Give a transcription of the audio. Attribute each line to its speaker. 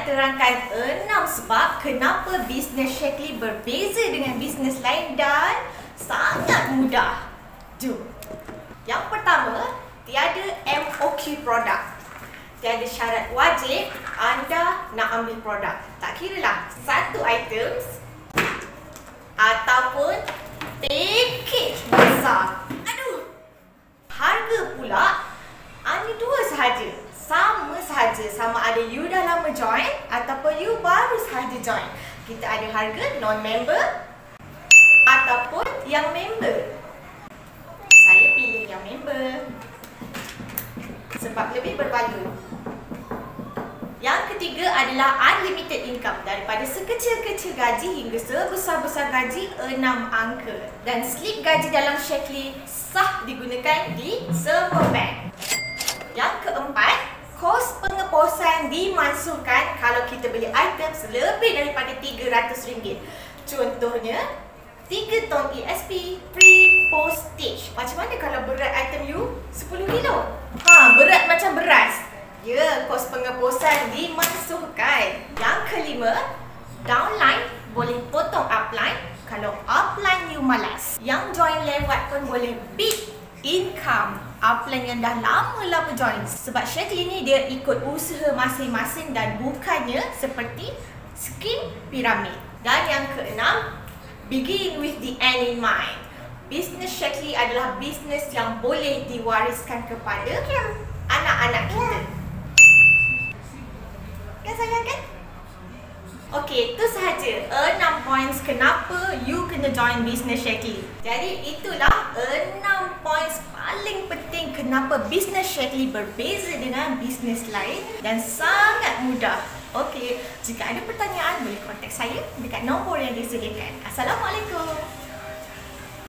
Speaker 1: terangkan 6 sebab kenapa bisnes Shaklee berbeza dengan bisnes lain dan sangat mudah. Jom. Yang pertama, tiada MOQ produk. Tiada syarat wajib anda nak ambil produk. Tak kiralah satu items ataupun package besar. Aduh. Harga pula hanya dua sahaja. Sama sahaja, sama ada you dah lama join ataupun you baru sahaja join. Kita ada harga non-member ataupun yang member. Saya pilih yang member sebab lebih berbaloi. Yang ketiga adalah unlimited income, daripada sekecil-kecil gaji hingga sebesar-besar gaji 6 angka. Dan slip gaji dalam Shaklee sah digunakan di semua bank. Yang keempat, kos pengeposan dimasukkan kalau kita beli item lebih daripada RM300. Contohnya, 3 tong ESP free postage. Macam mana kalau berat item you 10 kilo? Berat macam beras. Ya, kos pengeposan dimasukkan. Yang kelima, downline boleh potong upline kalau upline you malas. Yang join lewat pun boleh big income upline yang dah lama-lama join. Sebab Shaklee ni dia ikut usaha masing-masing dan bukannya seperti skim piramid. Dan yang keenam, begin with the end in mind. Bisnes Shaklee adalah bisnes yang boleh diwariskan kepada anak-anak kita. Kan sayang kan? Okey, itu sahaja 6 points kenapa you kena join bisnes Shaklee. Jadi itulah 6 points paling penting kenapa bisnes Shaklee berbeza dengan bisnes lain dan sangat mudah. Okey, jika ada pertanyaan boleh kontak saya dekat nombor yang disediakan. Assalamualaikum.